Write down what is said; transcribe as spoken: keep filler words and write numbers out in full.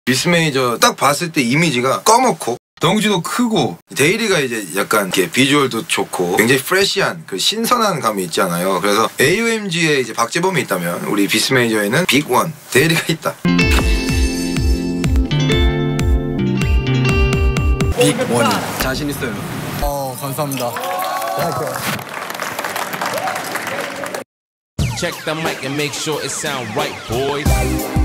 비스메이저 딱 봤을 때 이미지가 꺼멓고 덩치도 크고 데일리가 이제 약간 이렇게 비주얼도 좋고 굉장히 프레시한 그 신선한 감이 있잖아요. 그래서 에이유엠지에 이제 박재범이 있다면 우리 비스메이저에는 빅원 데일리가 있다. 빅원이 자신 있어요. 어 감사합니다. Check the mic and make sure it sound right, boys.